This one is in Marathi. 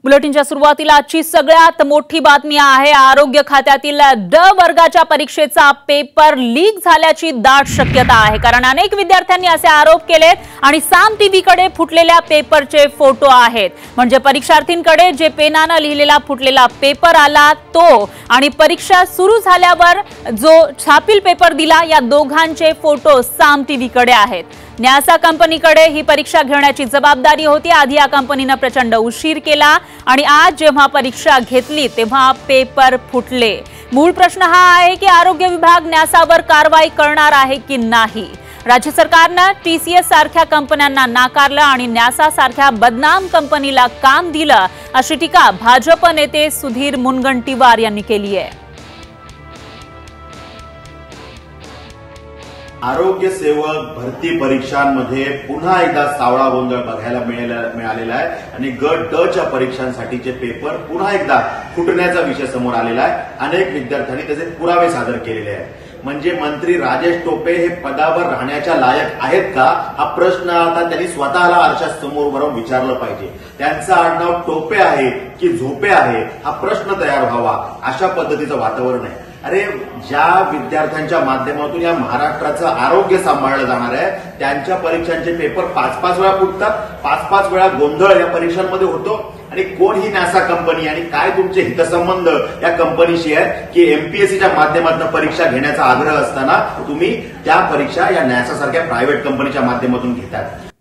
बुलेटिनच्या सुरुवातीला आजची सगळ्यात मोठी बातमी आहे। आरोग्य खात्यातील ड वर्गाच्या परीक्षेचा पेपर लीक झाल्याची दाट शक्यता आहे, कारण अनेक विद्यार्थ्यांनी असे आरोप केलेत आणि साम टीव्हीकडे फुटलेल्या पेपरचे फोटो आहेत। म्हणजे परीक्षार्थींकडे जे पेनाने लिहिलेला फुटलेला पेपर आला तो आणि परीक्षा सुरू झाल्यावर जो छापील पेपर दिला, या दोघांचे फोटो साम टीव्हीकडे आहेत। न्यासा कंपनीकडे ही परीक्षा घेण्याची जबाबदारी होती। आधी या कंपनीने प्रचंड उशीर केला आणि आज जेव्हा परीक्षा घेतली तेव्हा पेपर फुटले। मूळ प्रश्न हा आहे की आरोग्य विभाग न्यासावर कारवाई करणार आहे की नाही। राज्य सरकारने टीसीएस सारख्या कंपन्यांना नाकारलं आणि न्यासा सारख्या बदनाम कंपनीला काम दिलं, अशी टीका भाजप नेते सुधीर मुनगंटीवार यांनी केली आहे। आरोग्य सेवक भरती परीक्षांमध्ये पुन्हा एकदा सावळा गोंधळ बघायला मिळालेला आहे आणि गट ड च्या परीक्षांसाठीचे पेपर पुन्हा एकदा फुटण्याचा विषय समोर आलेला आहे। अनेक विद्यार्थ्यांनी त्याचे पुरावे सादर केलेले आहेत। म्हणजे मंत्री राजेश टोपे हे पदावर राहण्याच्या लायक आहेत का, हा प्रश्न आता त्यांनी स्वतःला आरशासमोर उभारून विचारलं पाहिजे। त्यांचं आडनाव टोपे आहे की झोपे आहे, हा प्रश्न तयार व्हावा, अशा पद्धतीचं वातावरण आहे। अरे, ज्या विद्यार्थ्यांच्या माध्यमातून या महाराष्ट्राचं आरोग्य सांभाळलं जाणार आहे, त्यांच्या परीक्षांचे पेपर 5-5 वेळा फुटतात, 5-5 वेळा गोंधळ या परीक्षांमध्ये होतो। आणि कोण ही नासा कंपनी आणि काय तुमचे हितसंबंध या कंपनीशी आहेत की एमपीएससीच्या माध्यमातून परीक्षा घेण्याचा आग्रह असताना तुम्ही त्या परीक्षा या नासा सारख्या प्रायव्हेट कंपनीच्या माध्यमातून घेतात।